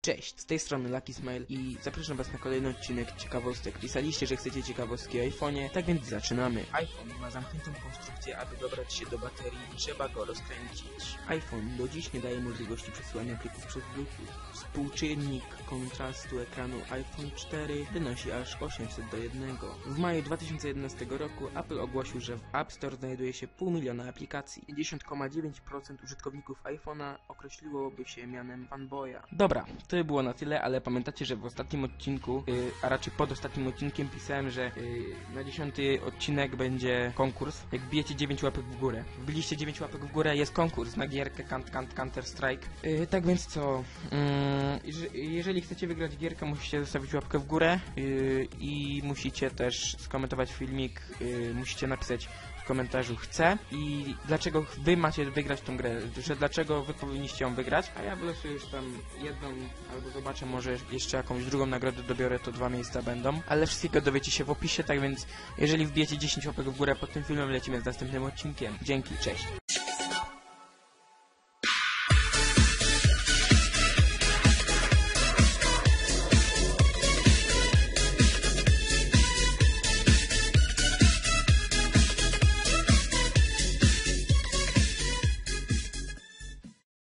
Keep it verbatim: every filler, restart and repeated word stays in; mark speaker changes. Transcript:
Speaker 1: Cześć, z tej strony Lucky Smile i zapraszam was na kolejny odcinek ciekawostek. Pisaliście, że chcecie ciekawostki o iPhone'ie, tak więc zaczynamy. iPhone ma zamkniętą konstrukcję, aby dobrać się do baterii, trzeba go rozkręcić. iPhone do dziś nie daje możliwości przesyłania plików przez Bluetooth. Współczynnik kontrastu ekranu iPhone cztery wynosi aż osiemset do jednego. W maju dwa tysiące jedenastego roku Apple ogłosił, że w App Store znajduje się pół miliona aplikacji. pięćdziesiąt przecinek dziewięć procent użytkowników iPhone'a określiłoby się mianem fanboya. Dobra, to by było na tyle, ale pamiętacie, że w ostatnim odcinku, yy, a raczej pod ostatnim odcinkiem pisałem, że yy, na dziesiąty odcinek będzie konkurs. Jak wbijecie dziewięć łapek w górę. Wbiliście dziewięć łapek w górę, jest konkurs na gierkę Counter Strike. Yy, tak więc co? Yy, jeżeli chcecie wygrać gierkę, musicie zostawić łapkę w górę yy, i musicie też skomentować filmik, yy, musicie napisać w komentarzu chcę i dlaczego wy macie wygrać tą grę, że dlaczego wy powinniście ją wygrać, a ja wylosuję już tam jedną albo zobaczę, może jeszcze jakąś drugą nagrodę dobiorę, to dwa miejsca będą, ale wszystkiego dowiecie się w opisie, tak więc jeżeli wbijecie dziesięć łapek w górę pod tym filmem, lecimy z następnym odcinkiem. Dzięki, cześć!